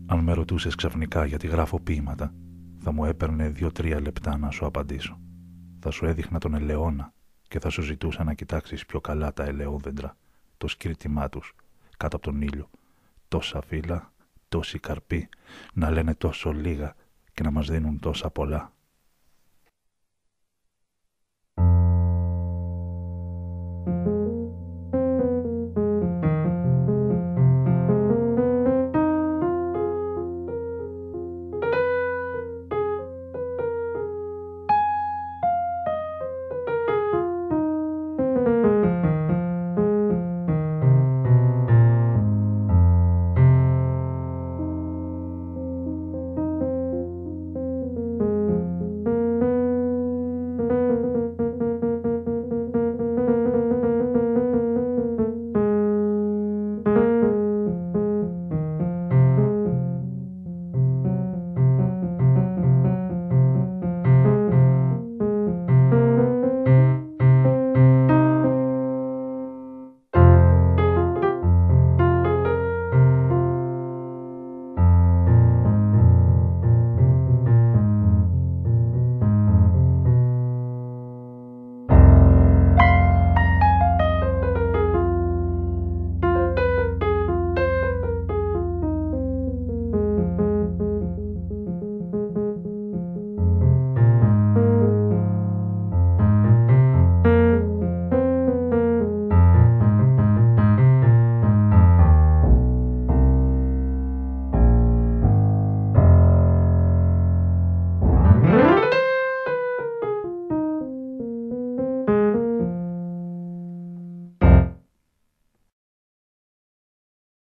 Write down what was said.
Αν με ρωτούσες ξαφνικά γιατί γράφω ποίηματα, θα μου έπαιρνε 2-3 λεπτά να σου απαντήσω. Θα σου έδειχνα τον ελαιόνα και θα σου ζητούσα να κοιτάξεις πιο καλά τα ελαιόδεντρα, το σκύρτημά τους, κάτω από τον ήλιο. Τόσα φύλλα, τόσοι καρποί, να λένε τόσο λίγα και να μας δίνουν τόσα πολλά.